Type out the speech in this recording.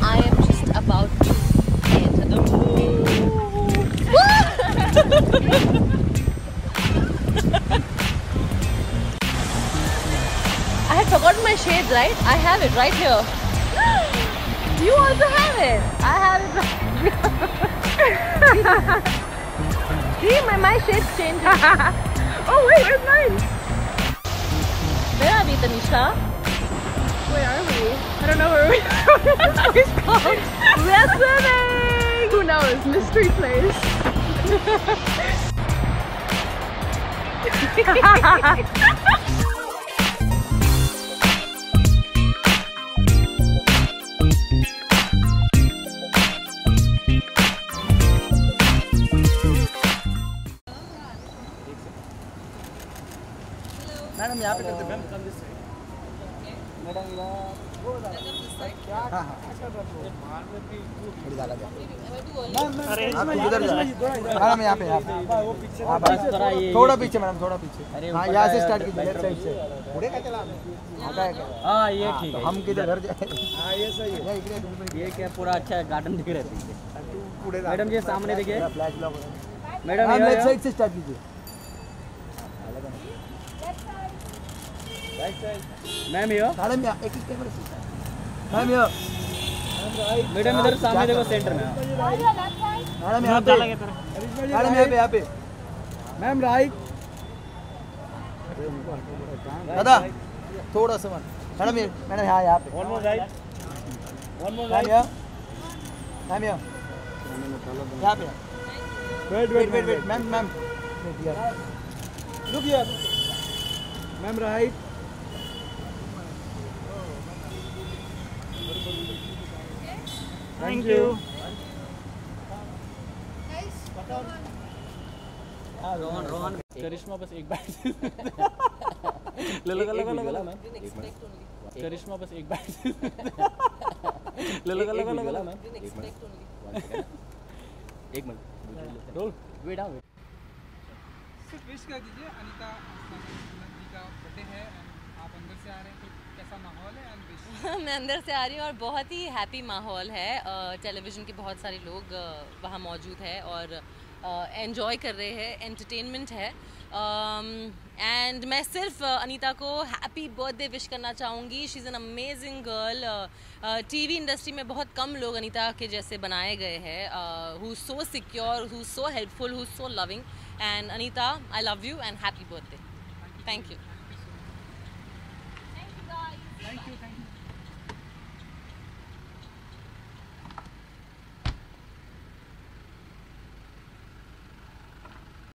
I am just about to enter the I had forgotten my shades, right? I have it right here. You also have it. I have it right here. See, my shade's changing. Oh wait, where's mine? Where are we, Tanisha? Where are we? I don't know where we are. It's called. We're swimming! Who knows? Mystery place. Madam यहाँ पे करते हैं madam madam यहाँ पे थोड़ा पीछे madam थोड़ा पीछे हाँ यहाँ से स्टार्ट कीजिए लेफ्ट साइड से हाँ ये ठीक है हम किधर घर जाए हाँ ये सही है ये क्या पूरा अच्छा गार्डन दिख रहा है मैडम ये सामने देखिए flash block madam left side से स्टार्ट कीजिए मैम ये मैडम एक कैमरे से मैम ये मैडम इधर सामने देखो सेंटर में मैडम यहाँ पे मैडम यहाँ पे मैम राइट दादा थोड़ा सा मैडम मैडम यहाँ पे वन मोर राइट मैम यहाँ पे wait ma'am look here ma'am right Thank you. Rohan Karishma बस एक बार ले लो मैम करिश्मा बस एक बार ले लो मैम एक मिनट रोल वेट आओ सिर्फ विश कर दीजिए अनीता जी का बर्थडे है आप अंदर से आ रहे हैं तो कैसा माहौल है एंड विश मैं अंदर से आ रही हूँ और बहुत ही हैप्पी माहौल है। टेलीविज़न के बहुत सारे लोग वहाँ मौजूद है और एंजॉय कर रहे हैं, एंटरटेनमेंट है। एंड मैं सिर्फ अनीता को हैप्पी बर्थडे विश करना चाहूँगी। She is an amazing girl. TV industry में बहुत कम लोग अनीता के जैसे बनाए गए हैं, who so secure, who so helpful, who so loving. And Anita, I love you and happy birthday. Thank you. Thank you.